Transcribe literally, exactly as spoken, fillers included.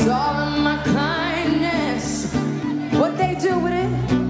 all of my kindness, what they do with it?